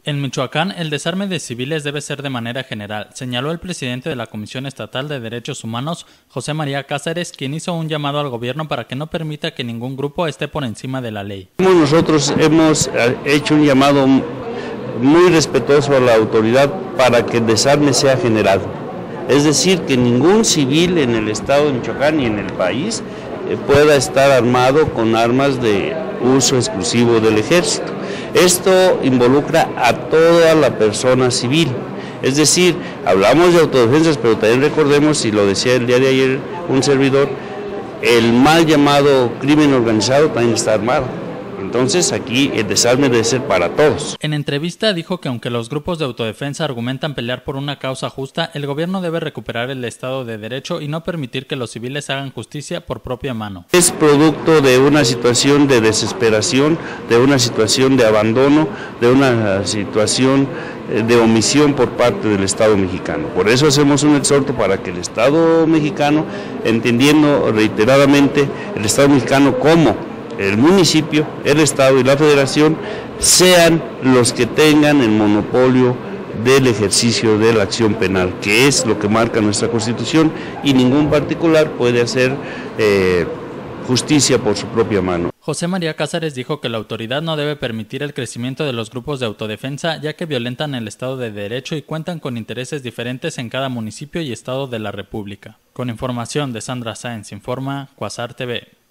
En Michoacán, el desarme de civiles debe ser de manera general, señaló el presidente de la Comisión Estatal de Derechos Humanos, José María Cázares, quien hizo un llamado al gobierno para que no permita que ningún grupo esté por encima de la ley. Nosotros hemos hecho un llamado muy respetuoso a la autoridad para que el desarme sea general. Es decir, que ningún civil en el estado de Michoacán y en el país pueda estar armado con armas de uso exclusivo del ejército. Esto involucra a toda la persona civil. Es decir, hablamos de autodefensas, pero también recordemos, y lo decía el día de ayer un servidor, el mal llamado crimen organizado también está armado. Entonces aquí el desarme debe ser para todos. En entrevista dijo que aunque los grupos de autodefensa argumentan pelear por una causa justa, el gobierno debe recuperar el Estado de Derecho y no permitir que los civiles hagan justicia por propia mano. Es producto de una situación de desesperación, de una situación de abandono, de una situación de omisión por parte del Estado mexicano. Por eso hacemos un exhorto para que el Estado mexicano, entendiendo reiteradamente el Estado mexicano como el municipio, el Estado y la Federación, sean los que tengan el monopolio del ejercicio de la acción penal, que es lo que marca nuestra Constitución, y ningún particular puede hacer justicia por su propia mano. José María Cázares dijo que la autoridad no debe permitir el crecimiento de los grupos de autodefensa, ya que violentan el Estado de Derecho y cuentan con intereses diferentes en cada municipio y estado de la República. Con información de Sandra Sáenz, informa Quasar TV.